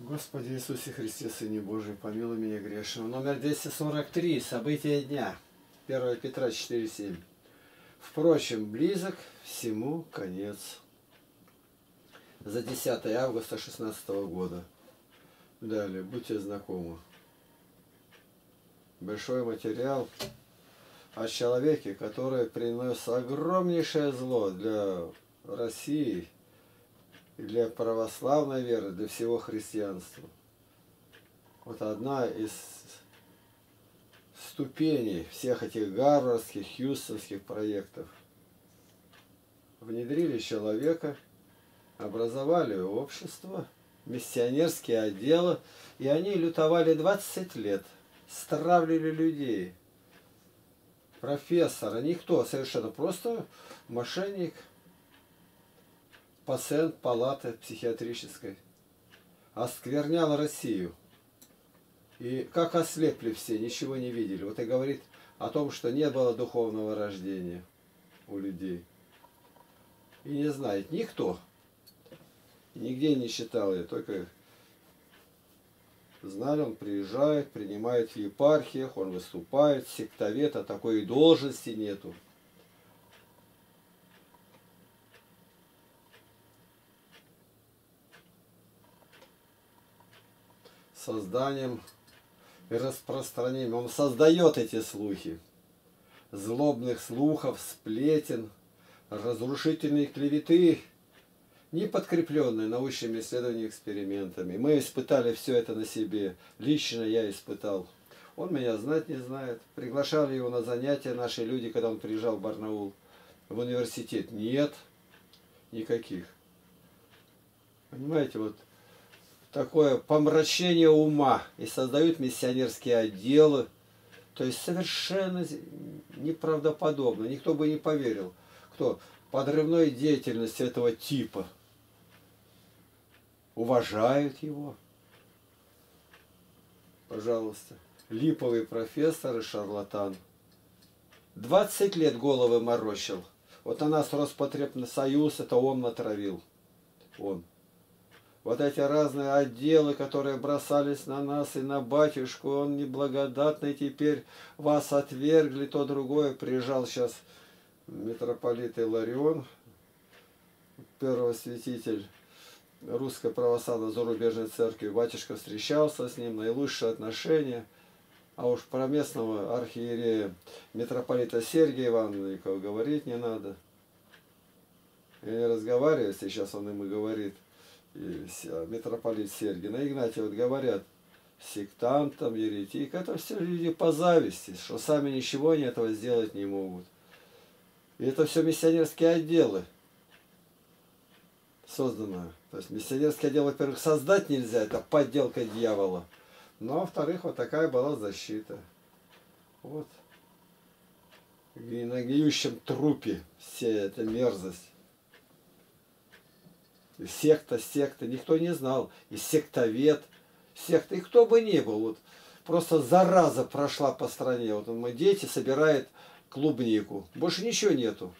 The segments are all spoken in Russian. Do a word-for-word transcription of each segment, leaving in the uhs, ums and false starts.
Господи Иисусе Христе, Сыне Божий, помилуй меня грешного. Номер двести сорок три. События дня. первое Петра четыре семь. Впрочем, близок всему конец. За десятое августа шестнадцатого года. Далее, будьте знакомы. Большой материал о человеке, который принес огромнейшее зло для России, для православной веры, для всего христианства. Вот одна из ступеней всех этих гарвардских, хьюстонских проектов. Внедрили человека, образовали общество, миссионерские отделы, и они лютовали двадцать лет, стравливали людей. Профессор, никто, совершенно просто мошенник, пациент палаты психиатрической, осквернял Россию. И как ослепли все, ничего не видели. Вот и говорит о том, что не было духовного рождения у людей. И не знает никто. Нигде не читал я, только знали, он приезжает, принимает в епархиях, он выступает, сектовед, а такой и должности нету. Созданием и распространением. Он создает эти слухи. Злобных слухов, сплетен, разрушительные клеветы, не подкрепленные научными исследованиями и экспериментами. Мы испытали все это на себе. Лично я испытал. Он меня знать не знает. Приглашали его на занятия наши люди, когда он приезжал в Барнаул. В университет нет никаких. Понимаете, вот такое помрачение ума, и создают миссионерские отделы. То есть совершенно неправдоподобно. Никто бы не поверил. Кто? Подрывной деятельности этого типа. Уважают его. Пожалуйста. Липовый профессор и шарлатан. двадцать лет головы морочил. Вот на нас Роспотребнадсоюз, это он натравил. Он. Вот эти разные отделы, которые бросались на нас и на батюшку, он неблагодатный, теперь вас отвергли, то другое. Приезжал сейчас митрополит Иларион, первосвятитель Русской Православной Зарубежной Церкви. Батюшка встречался с ним, наилучшие отношения. А уж про местного архиерея митрополита Сергия Ивановича говорить не надо. Я не разговариваю, сейчас он ему говорит. И митрополит Сергий, на Игнатия вот говорят, сектантам, еретик, это все люди по зависти, что сами ничего они этого сделать не могут. И это все миссионерские отделы создано. То есть миссионерские отделы, во-первых, создать нельзя, это подделка дьявола. Ну, а во-вторых, вот такая была защита. Вот. И на гниющем трупе вся эта мерзость. Секта, секта, никто не знал. И сектовед, секта, и кто бы ни был. Вот, просто зараза прошла по стране. Вот мои дети собирают клубнику. Больше ничего нету.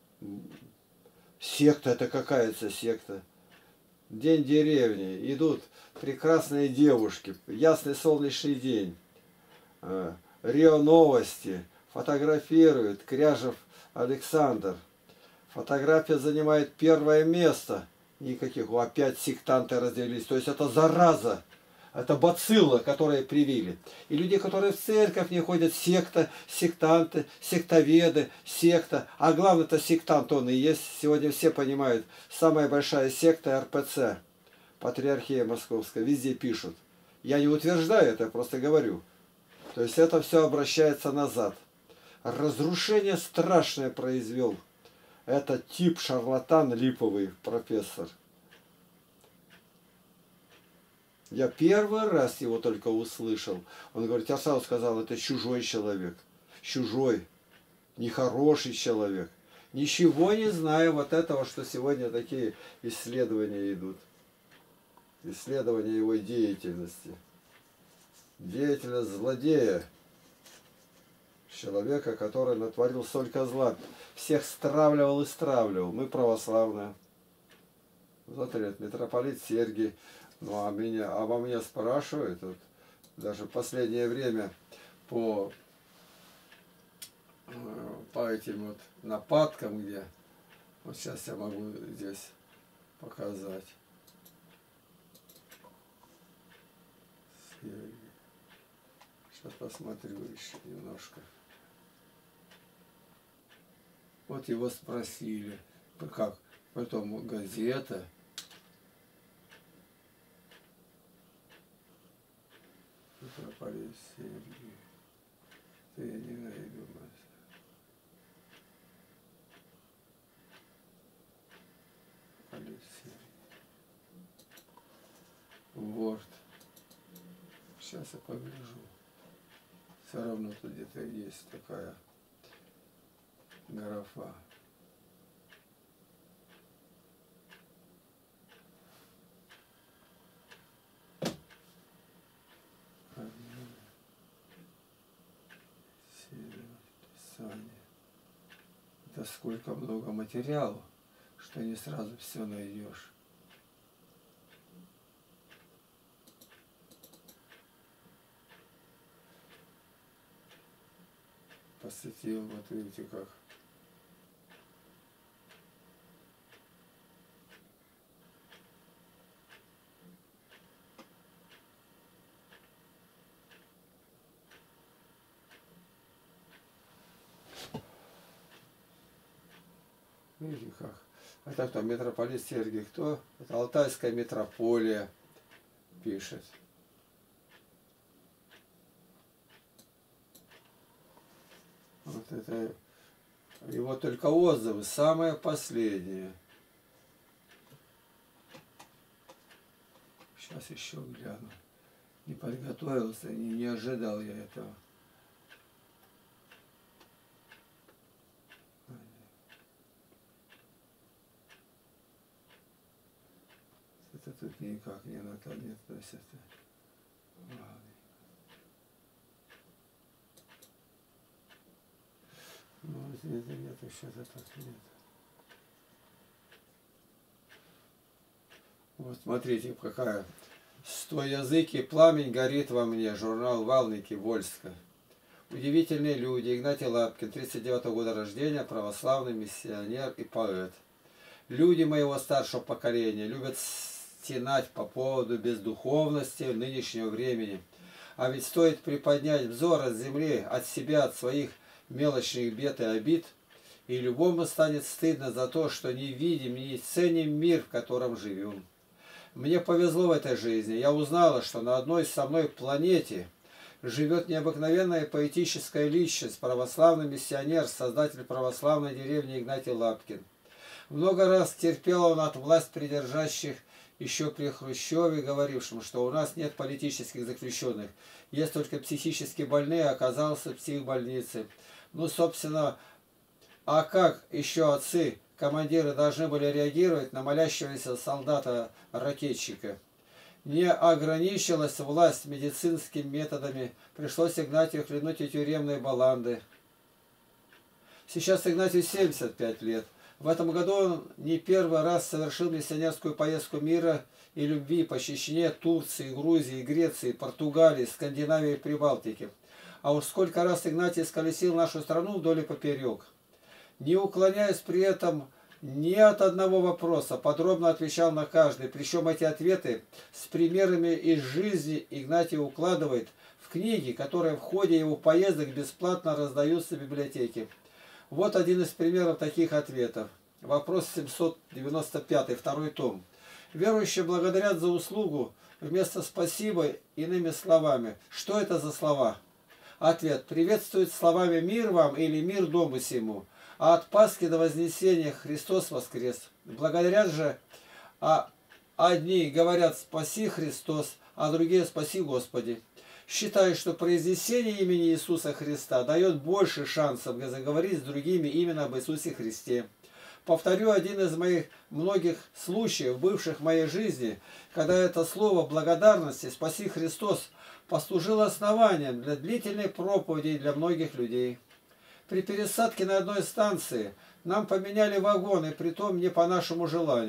Секта, это какая-то секта. День деревни. Идут прекрасные девушки. Ясный солнечный день. РИО Новости. Фотографируют. Кряжев Александр. Фотография занимает первое место. Никаких, опять сектанты разделились. То есть это зараза, это бацилла, которые привили. И люди, которые в церковь не ходят, секта, сектанты, сектоведы, секта. А главное-то сектант он и есть. Сегодня все понимают, самая большая секта эр пэ цэ, Патриархия Московская, везде пишут. Я не утверждаю это, я просто говорю. То есть это все обращается назад. Разрушение страшное произвел. Это тип шарлатан липовый профессор. Я первый раз его только услышал. Он говорит, я сразу сказал, это чужой человек. Чужой. Нехороший человек. Ничего не знаю вот этого, что сегодня такие исследования идут. Исследования его деятельности. Деятельность злодея. Человека, который натворил столько зла. Всех стравливал и стравливал. Мы православные. Смотри, митрополит Сергий. Ну, а меня, а во мне спрашивают, вот, даже в последнее время по, э, по этим вот нападкам, где, вот сейчас я могу здесь показать. Сейчас посмотрю еще немножко. Вот его спросили, как, потом газета. Митрополит Сергий. Это я не найду. Алексей. Вот. Сейчас я погляжу. Все равно тут где-то есть такая графа. Это сколько много материалу, что не сразу все найдешь. Посвятил, вот видите как. Видите как. Это кто? Митрополит Сергий кто? Это Алтайская митрополия пишет. Вот это его только отзывы, самые последние. Сейчас еще гляну. Не подготовился, не, не ожидал я этого. Это тут никак не надо, нет, то есть это... Ну, здесь нет, еще это нет. Вот смотрите, какая. Стоязыкий пламень горит во мне. Журнал Валники, Вольска. Удивительные люди. Игнатий Лапкин, тридцать девятого года рождения, православный миссионер и поэт. Люди моего старшего поколения любят стенать по поводу бездуховности нынешнего времени. А ведь стоит приподнять взор от земли, от себя, от своих мелочных бед и обид, и любому станет стыдно за то, что не видим, не ценим мир, в котором живем. Мне повезло в этой жизни. Я узнала, что на одной со мной планете живет необыкновенная поэтическая личность, православный миссионер, создатель православной деревни Игнатий Лапкин. Много раз терпел он от власть придержащих еще при Хрущеве, говорившему, что у нас нет политических заключенных, есть только психически больные, оказался в психбольнице. Ну, собственно, а как еще отцы, командиры должны были реагировать на молящегося солдата-ракетчика? Не ограничилась власть медицинскими методами, пришлось Игнатию хлебнуть и тюремные баланды. Сейчас Игнатию семьдесят пять лет. В этом году он не первый раз совершил миссионерскую поездку мира и любви по Чечне, Турции, Грузии, Греции, Португалии, Скандинавии и Прибалтике. А уж сколько раз Игнатий сколесил нашу страну вдоль и поперек. Не уклоняясь при этом ни от одного вопроса, подробно отвечал на каждый. Причем эти ответы с примерами из жизни Игнатий укладывает в книги, которые в ходе его поездок бесплатно раздаются в библиотеке. Вот один из примеров таких ответов. Вопрос семьсот девяносто пять, второй том. Верующие благодарят за услугу вместо «спасибо» иными словами. Что это за слова? Ответ. Приветствует словами «мир вам» или «мир дому сему». А от Пасхи до Вознесения Христос воскрес. Благодарят же, а одни говорят «спаси Христос», а другие «спаси Господи». Считаю, что произнесение имени Иисуса Христа дает больше шансов заговорить с другими именно об Иисусе Христе. Повторю один из моих многих случаев, бывших в моей жизни, когда это слово благодарности «Спаси Христос» послужило основанием для длительной проповеди для многих людей. При пересадке на одной станции нам поменяли вагоны, притом не по нашему желанию.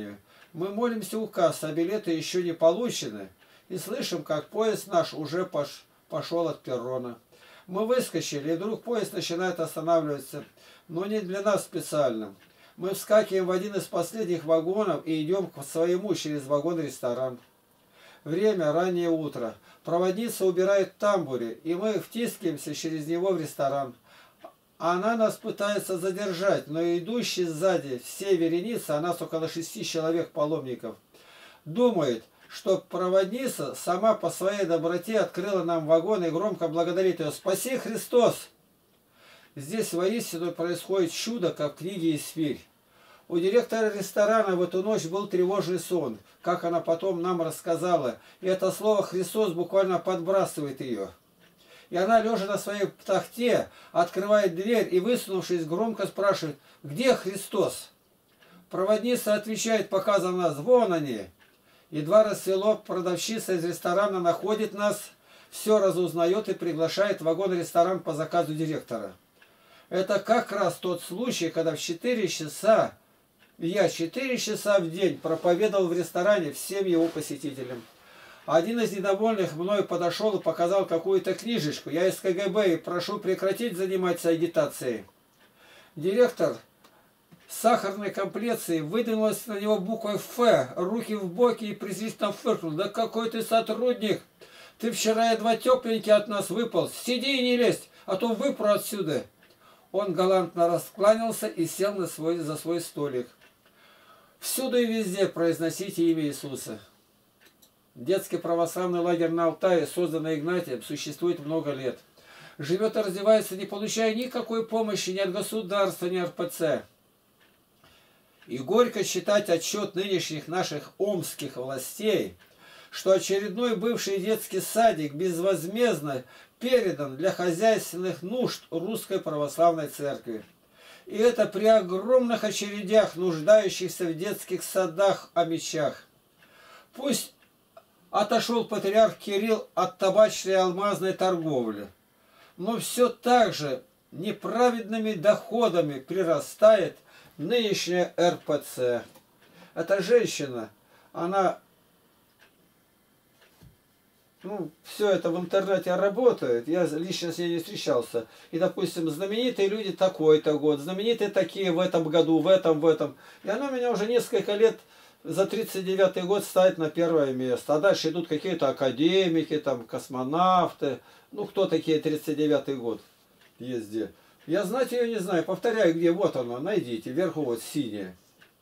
Мы молимся у кассы, а билеты еще не получены. И слышим, как поезд наш уже пош... пошел от перрона. Мы выскочили, и вдруг поезд начинает останавливаться. Но не для нас специально. Мы вскакиваем в один из последних вагонов и идем к своему через вагон-ресторан. Время раннее утро. Проводница убирает в тамбуре, и мы втискиваемся через него в ресторан. Она нас пытается задержать, но идущий сзади всей вереницы, а нас около шести человек паломников, думает, что проводница сама по своей доброте открыла нам вагон и громко благодарит ее: «Спаси Христос!» Здесь воистину происходит чудо, как в книге «Исфирь». У директора ресторана в эту ночь был тревожный сон, как она потом нам рассказала, и это слово «Христос» буквально подбрасывает ее. И она, лежа на своей тахте, открывает дверь и, высунувшись, громко спрашивает: «Где Христос?» Проводница отвечает, показывая нас: «Вон они». Едва рассвело, продавщица из ресторана находит нас, все разузнает и приглашает в вагон-ресторан по заказу директора. Это как раз тот случай, когда в четыре часа, я четыре часа в день проповедовал в ресторане всем его посетителям. Один из недовольных мной подошел и показал какую-то книжечку. Я из ка гэ бэ и прошу прекратить заниматься агитацией. Директор с сахарной комплекцией выдвинулась на него буквой «Ф», руки в боки и презрительно фыркнул: «Да какой ты сотрудник! Ты вчера едва тепленький от нас выпал. Сиди и не лезь, а то выпру отсюда». Он галантно раскланялся и сел на свой, за свой столик. Всюду и везде произносите имя Иисуса. Детский православный лагерь на Алтае, созданный Игнатием, существует много лет. Живет и развивается, не получая никакой помощи ни от государства, ни от эр пэ цэ. И горько читать отчет нынешних наших омских властей, что очередной бывший детский садик безвозмездно передан для хозяйственных нужд Русской Православной Церкви. И это при огромных очередях, нуждающихся в детских садах о мечах. Пусть отошел патриарх Кирилл от табачной и алмазной торговли, но все так же неправедными доходами прирастает нынешняя эр пэ цэ. Эта женщина, она, ну, все это в интернете работает, я лично с ней не встречался. И, допустим, знаменитые люди такой-то год, знаменитые такие в этом году, в этом, в этом. И она меня уже несколько лет за тридцать девятый год ставит на первое место. А дальше идут какие-то академики, там, космонавты. Ну, кто такие тридцать девятый год есть где. Я знать ее не знаю. Повторяю, где. Вот она, найдите. Вверху вот синяя.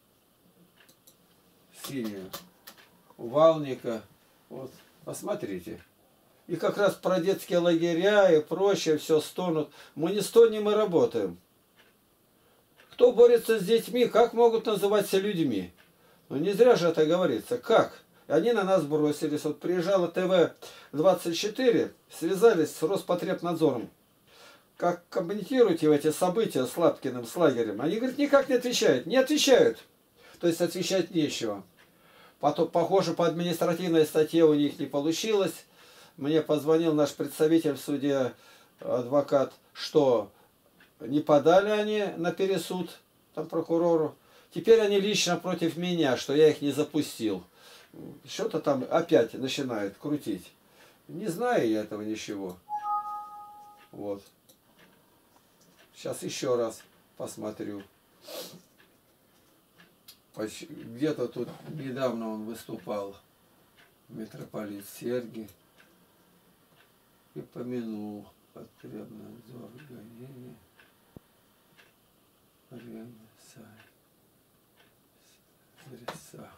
Синяя. Валника. Вот. Посмотрите. И как раз про детские лагеря и прочее все стонут. Мы не стонем, мы работаем. Кто борется с детьми, как могут называться людьми? Ну не зря же это говорится. Как? И они на нас бросились. Вот приезжала тэ вэ двадцать четыре, связались с Роспотребнадзором. Как комментируете эти события с Лапкиным, с лагерем? Они говорят, никак не отвечают. Не отвечают. То есть отвечать нечего. Потом, похоже, по административной статье у них не получилось. Мне позвонил наш представитель в суде, адвокат, что не подали они на пересуд там, прокурору. Теперь они лично против меня, что я их не запустил. Что-то там опять начинают крутить. Не знаю я этого ничего. Вот. Сейчас еще раз посмотрю. Где-то тут недавно он выступал, митрополит Сергий, и помянул Потребнадзор, гонение, время, сай, зреса.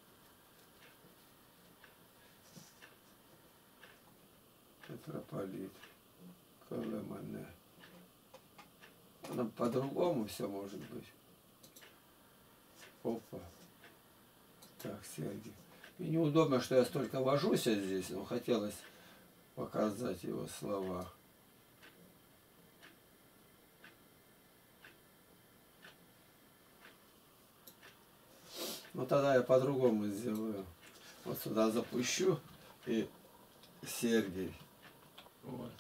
Митрополит Колымане. Нам по-другому все может быть. Опа. Так, Сергей. И неудобно, что я столько вожусь здесь, но хотелось показать его слова. Ну тогда я по-другому сделаю. Вот сюда запущу и Сергей. Вот.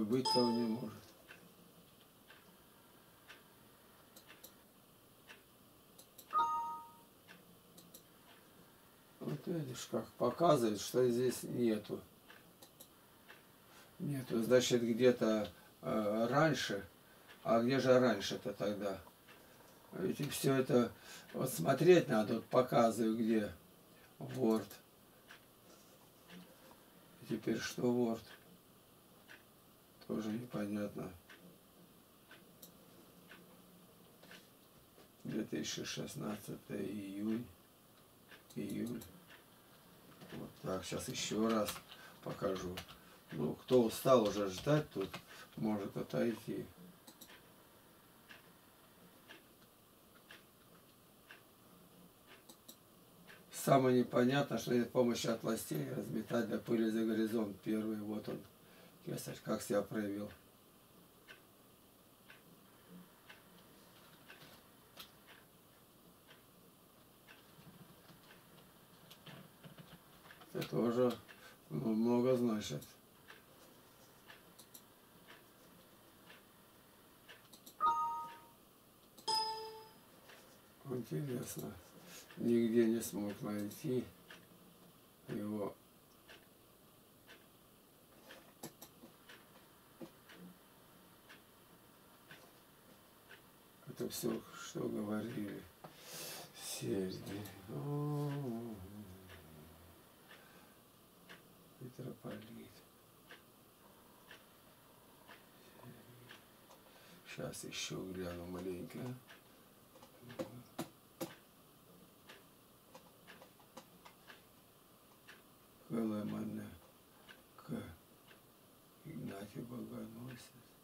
быть того не может. Вот видишь, как показывает, что здесь нету. Нету, значит, где-то э, раньше. А где же раньше-то тогда? Ведь все это вот смотреть надо, вот показываю, где Word. И теперь что Word? Тоже непонятно. две тысячи шестнадцатый июнь, июль. Вот так, сейчас еще раз покажу. Ну, кто устал уже ждать тут, может отойти. Самое непонятное, что нет помощи от властей разметать до пыли за горизонт. Первый, вот он, Кесарь, как себя проявил. Это тоже ну, много значит. Интересно. Нигде не смог найти его. Это все, что говорили. Серьги. Митрополит. Сейчас еще гляну маленько. Коломане к Игнатий Богоносец.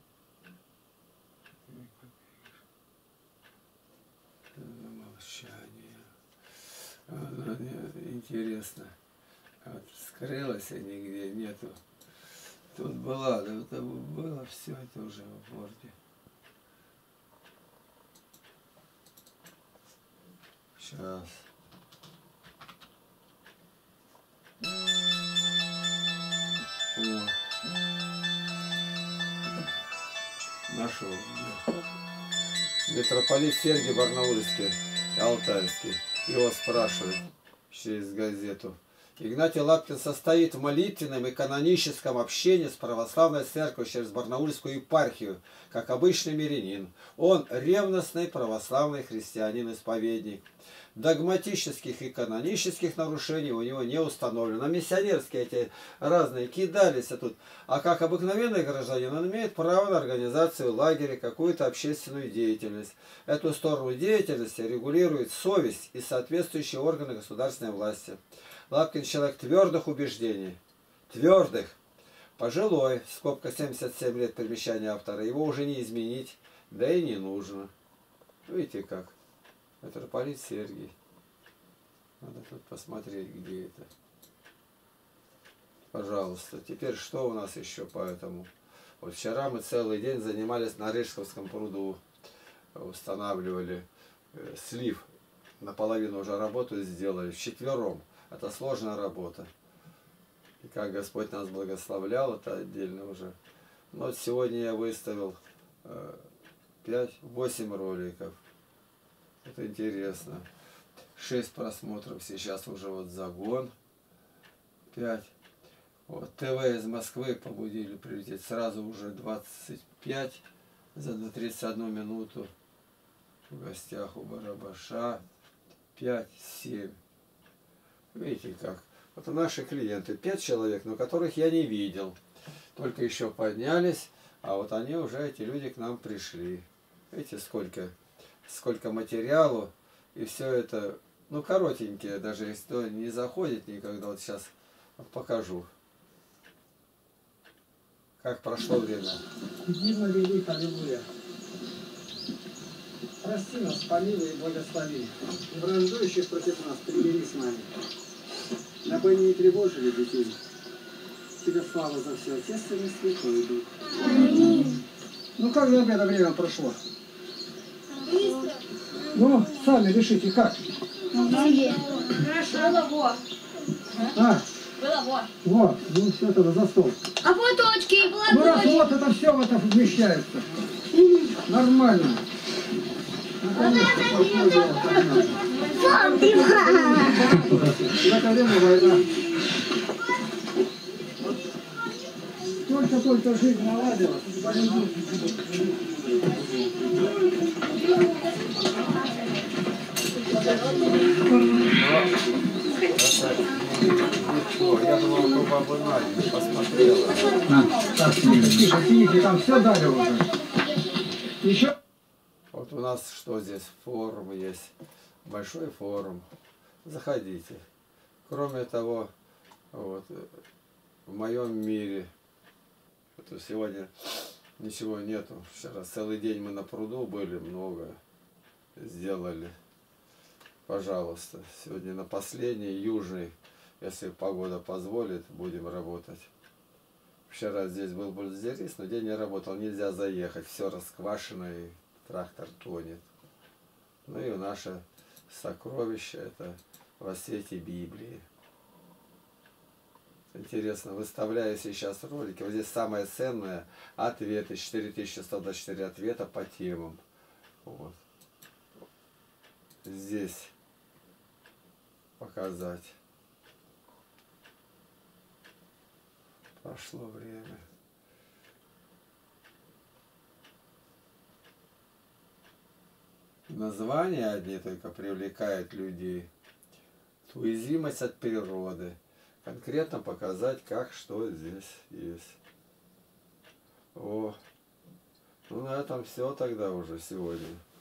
Молчание. Интересно. Вот, скрылась и нигде нету. Тут была, да это было все это уже в Ворде. Сейчас. О. Нашел. Митрополит Сергий Барнаульский и Алтайский. Его спрашивают через газету. Игнатий Лапкин состоит в молитвенном и каноническом общении с православной церковью через Барнаульскую епархию, как обычный мирянин. Он ревностный православный христианин-исповедник. Догматических и канонических нарушений у него не установлено. Миссионерские эти разные кидались а тут. А как обыкновенный гражданин, он имеет право на организацию лагеря, какую-то общественную деятельность. Эту сторону деятельности регулирует совесть и соответствующие органы государственной власти. Лапкин человек твердых убеждений. Твердых. Пожилой, скобка семьдесят семь лет примечания автора, его уже не изменить, да и не нужно. Видите как? Митрополит Сергий. Надо тут посмотреть, где это. Пожалуйста. Теперь что у нас еще по этому? Вот вчера мы целый день занимались на Рыжковском пруду. Устанавливали э, слив. Наполовину уже работу сделали. Вчетвером. Это сложная работа. И как Господь нас благословлял, это отдельно уже. Но вот сегодня я выставил э, пять-восемь роликов. Это интересно. шесть просмотров. Сейчас уже вот загон. пять. Вот ТВ из Москвы побудили прилететь. Сразу уже двадцать пять за тридцать одну минуту. В гостях у Барабаша. пять-семь. Видите как. Вот наши клиенты. пять человек, но которых я не видел. Только еще поднялись. А вот они уже, эти люди, к нам пришли. Видите, сколько... сколько материалу, и все это, ну, коротенькие, даже если кто не заходит никогда, вот сейчас покажу, как прошло время. Дивно велик, аллилуйя. Прости нас, помилуй и благослови. И враждующих против нас примири с нами. Дабы не тревожили детей. Тебе слава за все, Отечественный Святой Дух. Аминь. Ну, как же это время прошло? Быстро. Ну, сами решите, как? Хорошо. А, Было вот. Вот, ну все это за стол. А платочки? Ну раз вот это все в это вмещается. И нормально. Наконец-то пошло дело, понятно. В это время война. Только-только жизнь наладилась. О, я думал, что баба Надя не посмотрела. А, так, тихо, тихо, тихо, там все дали уже. Еще? Вот у нас что здесь? Форум есть. Большой форум. Заходите. Кроме того, вот, в моем мире, вот сегодня ничего нету. Вчера целый день мы на пруду были, много сделали. Пожалуйста, сегодня на последний, южный, если погода позволит, будем работать. Вчера здесь был бульдозерист, но день не работал, нельзя заехать, все расквашено и трактор тонет. Ну и наше сокровище, это во свете Библии. Интересно, выставляю сейчас ролики, вот здесь самое ценное, ответы, четыре тысячи сто двадцать четыре ответа по темам. Вот. Здесь показать. Прошло время. Названия одни только привлекают людей. Уязвимость от природы. Конкретно показать, как, что здесь есть. О, ну на этом все тогда уже сегодня.